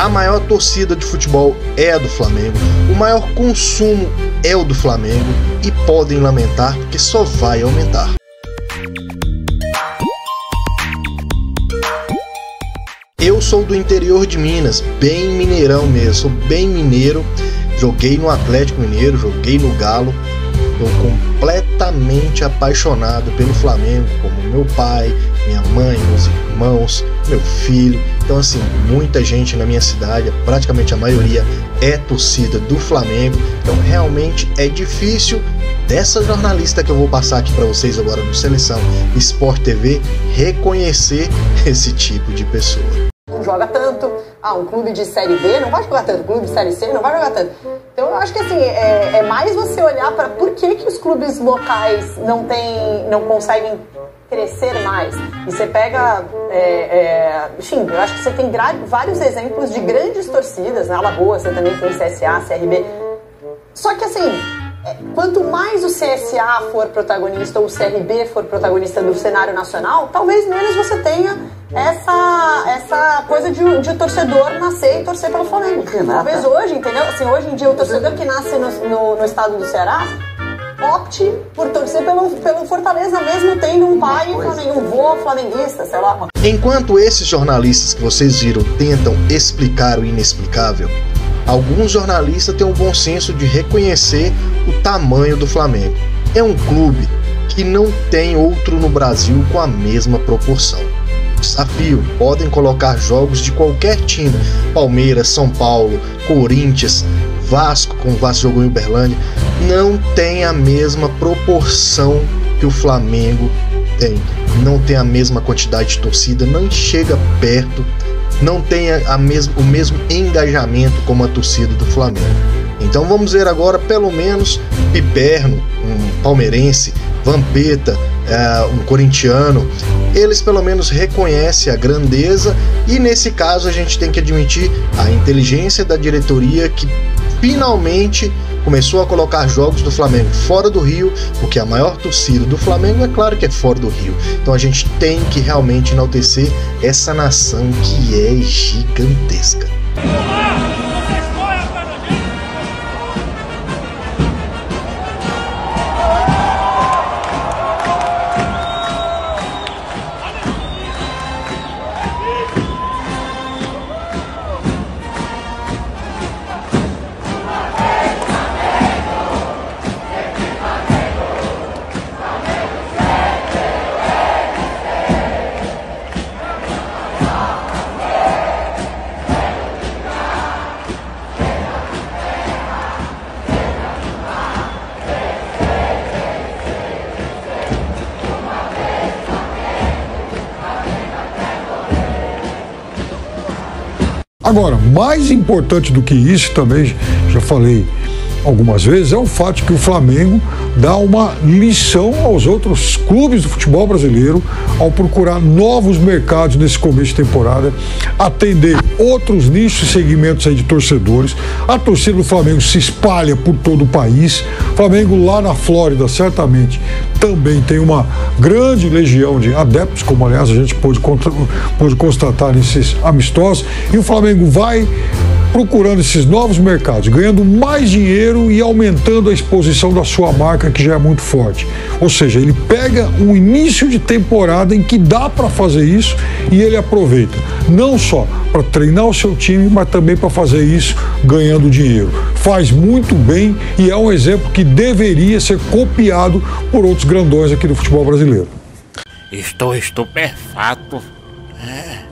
A maior torcida de futebol é a do Flamengo, o maior consumo é o do Flamengo e podem lamentar porque só vai aumentar. Eu sou do interior de Minas, bem mineirão mesmo, sou bem mineiro, joguei no Atlético Mineiro, joguei no Galo, estou completamente apaixonado pelo Flamengo, como meu pai, minha mãe, meus irmãos, meu filho. Então assim, muita gente na minha cidade, praticamente a maioria é torcida do Flamengo, então realmente é difícil dessa jornalista que eu vou passar aqui para vocês agora no Seleção Sport TV reconhecer esse tipo de pessoa. Não joga tanto, um clube de Série B não vai jogar tanto, clube de Série C não vai jogar tanto. Então eu acho que assim, é mais você olhar para por que os clubes locais não conseguem crescer mais. E você pega, enfim, eu acho que você tem vários exemplos de grandes torcidas, na Alagoas você também tem CSA, CRB. Só que assim, quanto mais o CSA for protagonista ou o CRB for protagonista do cenário nacional, talvez menos você tenha essa coisa de o torcedor nascer e torcer pelo Flamengo. Talvez hoje, entendeu? Assim, hoje em dia o torcedor que nasce no estado do Ceará opte por torcer pelo Fortaleza, mesmo tendo um pai flamenguista, um vô flamenguista, sei lá. Enquanto esses jornalistas que vocês viram tentam explicar o inexplicável, alguns jornalistas têm um bom senso de reconhecer o tamanho do Flamengo. É um clube que não tem outro no Brasil com a mesma proporção. Desafio, podem colocar jogos de qualquer time, Palmeiras, São Paulo, Corinthians, Vasco, como o Vasco jogou em Uberlândia, não tem a mesma proporção que o Flamengo tem. Não tem a mesma quantidade de torcida, não chega perto, não tem o mesmo engajamento como a torcida do Flamengo. Então vamos ver agora pelo menos Piperno, um palmeirense, Vampeta, um corintiano, eles pelo menos reconhecem a grandeza e nesse caso a gente tem que admitir a inteligência da diretoria que finalmente começou a colocar jogos do Flamengo fora do Rio, porque a maior torcida do Flamengo é claro que é fora do Rio. Então a gente tem que realmente enaltecer essa nação que é gigantesca. Agora, mais importante do que isso, também já falei algumas vezes, é o fato de que o Flamengo dá uma lição aos outros clubes do futebol brasileiro ao procurar novos mercados nesse começo de temporada, atender outros nichos e segmentos aí de torcedores. A torcida do Flamengo se espalha por todo o país. O Flamengo lá na Flórida certamente também tem uma grande legião de adeptos, como aliás a gente pôde constatar nesses amistosos, e o Flamengo vai procurando esses novos mercados, ganhando mais dinheiro e aumentando a exposição da sua marca, que já é muito forte. Ou seja, ele pega um início de temporada em que dá para fazer isso e ele aproveita, não só para treinar o seu time, mas também para fazer isso ganhando dinheiro. Faz muito bem e é um exemplo que deveria ser copiado por outros grandões aqui do futebol brasileiro. Estou estupefato.